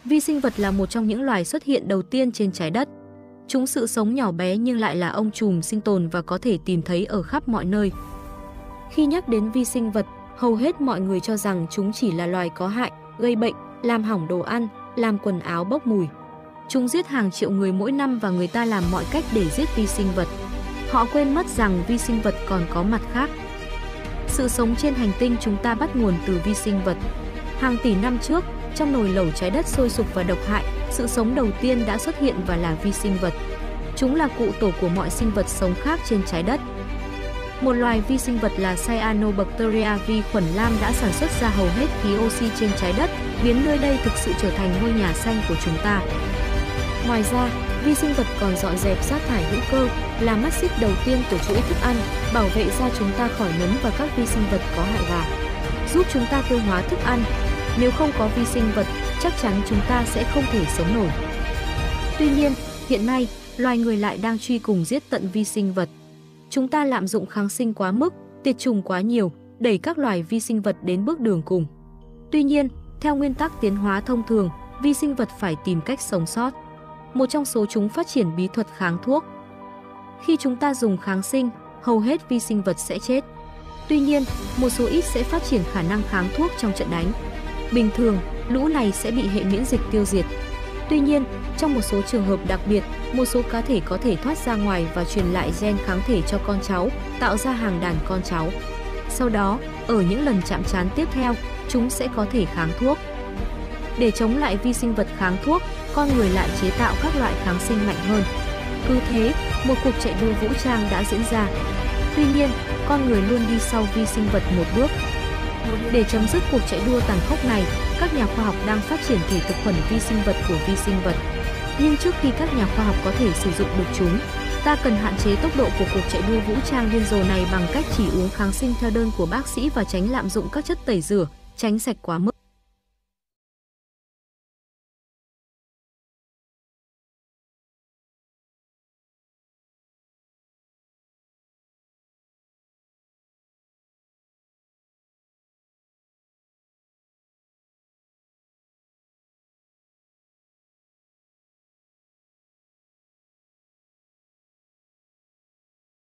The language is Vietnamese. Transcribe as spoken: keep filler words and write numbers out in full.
Vi sinh vật là một trong những loài xuất hiện đầu tiên trên trái đất. Chúng sự sống nhỏ bé nhưng lại là ông trùm sinh tồn và có thể tìm thấy ở khắp mọi nơi. Khi nhắc đến vi sinh vật, hầu hết mọi người cho rằng chúng chỉ là loài có hại, gây bệnh, làm hỏng đồ ăn, làm quần áo bốc mùi. Chúng giết hàng triệu người mỗi năm và người ta làm mọi cách để giết vi sinh vật. Họ quên mất rằng vi sinh vật còn có mặt khác. Sự sống trên hành tinh chúng ta bắt nguồn từ vi sinh vật. Hàng tỷ năm trước, trong nồi lẩu trái đất sôi sục và độc hại, sự sống đầu tiên đã xuất hiện và là vi sinh vật. Chúng là cụ tổ của mọi sinh vật sống khác trên trái đất. Một loài vi sinh vật là Cyanobacteria, vi khuẩn lam đã sản xuất ra hầu hết khí oxy trên trái đất, biến nơi đây thực sự trở thành ngôi nhà xanh của chúng ta. Ngoài ra, vi sinh vật còn dọn dẹp rác thải hữu cơ, là mắt xích đầu tiên của chuỗi thức ăn, bảo vệ da chúng ta khỏi nấm và các vi sinh vật có hại và giúp chúng ta tiêu hóa thức ăn. Nếu không có vi sinh vật, chắc chắn chúng ta sẽ không thể sống nổi. Tuy nhiên, hiện nay, loài người lại đang truy cùng giết tận vi sinh vật. Chúng ta lạm dụng kháng sinh quá mức, tiệt trùng quá nhiều, đẩy các loài vi sinh vật đến bước đường cùng. Tuy nhiên, theo nguyên tắc tiến hóa thông thường, vi sinh vật phải tìm cách sống sót. Một trong số chúng phát triển bí thuật kháng thuốc. Khi chúng ta dùng kháng sinh, hầu hết vi sinh vật sẽ chết. Tuy nhiên, một số ít sẽ phát triển khả năng kháng thuốc trong trận đánh. Bình thường, lũ này sẽ bị hệ miễn dịch tiêu diệt. Tuy nhiên, trong một số trường hợp đặc biệt, một số cá thể có thể thoát ra ngoài và truyền lại gen kháng thể cho con cháu, tạo ra hàng đàn con cháu. Sau đó, ở những lần chạm trán tiếp theo, chúng sẽ có thể kháng thuốc. Để chống lại vi sinh vật kháng thuốc, con người lại chế tạo các loại kháng sinh mạnh hơn. Cứ thế, một cuộc chạy đua vũ trang đã diễn ra. Tuy nhiên, con người luôn đi sau vi sinh vật một bước. Để chấm dứt cuộc chạy đua tàn khốc này, các nhà khoa học đang phát triển thể thực khuẩn vi sinh vật của vi sinh vật. Nhưng trước khi các nhà khoa học có thể sử dụng được chúng, ta cần hạn chế tốc độ của cuộc chạy đua vũ trang điên rồ này bằng cách chỉ uống kháng sinh theo đơn của bác sĩ và tránh lạm dụng các chất tẩy rửa, tránh sạch quá mức.